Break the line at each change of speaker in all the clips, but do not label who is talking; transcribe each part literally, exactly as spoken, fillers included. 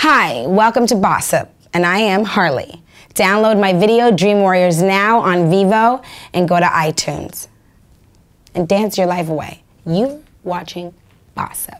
Hi, welcome to BOSSIP, and I am Harlee. Download my video Dream Warriors now on Vivo and go to iTunes. And dance your life away. You watching BOSSIP.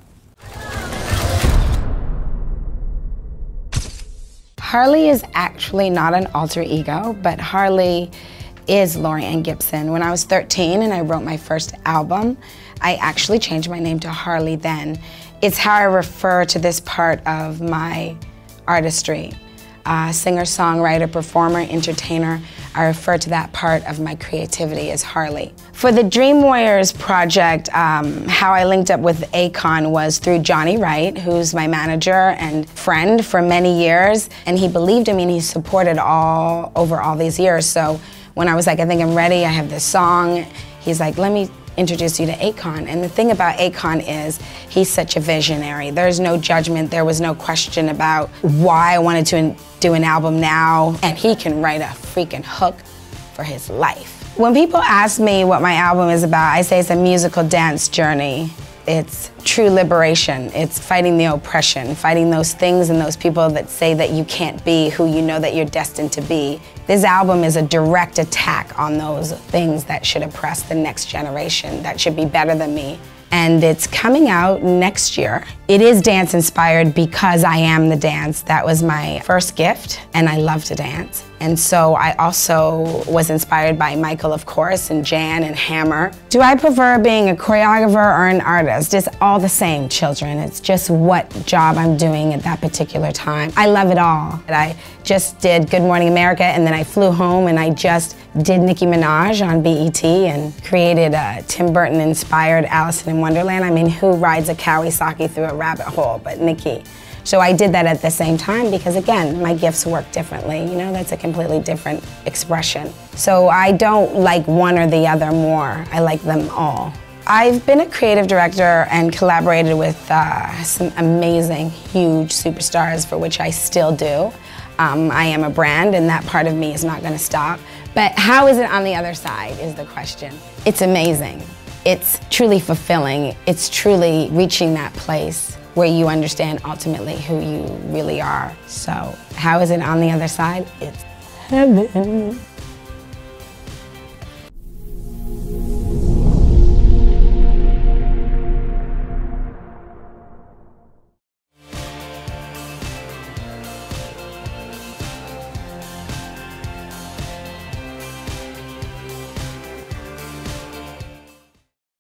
Harlee is actually not an alter ego, but Harlee is Laurieann Gibson. When I was thirteen and I wrote my first album, I actually changed my name to Harlee then. It's how I refer to this part of my artistry. Uh, singer, songwriter, performer, entertainer. I refer to that part of my creativity as Harlee. For the Dream Warriors project, um, how I linked up with Akon was through Johnny Wright, who's my manager and friend for many years, and he believed in me and he supported all over all these years. So when I was like, I think I'm ready, I have this song, he's like, let me introduce you to Akon. And the thing about Akon is he's such a visionary. There's no judgment, there was no question about why I wanted to do an album now, and he can write a freaking hook for his life. When people ask me what my album is about, I say it's a musical dance journey. It's true liberation. It's fighting the oppression, fighting those things and those people that say that you can't be who you know that you're destined to be. This album is a direct attack on those things that should oppress the next generation, that should be better than me. And it's coming out next year. It is dance inspired because I am the dance. That was my first gift, and I love to dance. And so I also was inspired by Michael, of course, and Jan and Hammer. Do I prefer being a choreographer or an artist? It's all the same, children. It's just what job I'm doing at that particular time. I love it all. I just did Good Morning America, and then I flew home and I just did Nicki Minaj on B E T and created a Tim Burton-inspired Alice in Wonderland. I mean, who rides a Kawasaki through a rabbit hole but Nicki? So I did that at the same time because, again, my gifts work differently. You know, that's a completely different expression. So I don't like one or the other more. I like them all. I've been a creative director and collaborated with uh, some amazing, huge superstars for which I still do. Um, I am a brand, and that part of me is not going to stop. But how is it on the other side is the question. It's amazing. It's truly fulfilling. It's truly reaching that place where you understand ultimately who you really are. So how is it on the other side? It's heaven.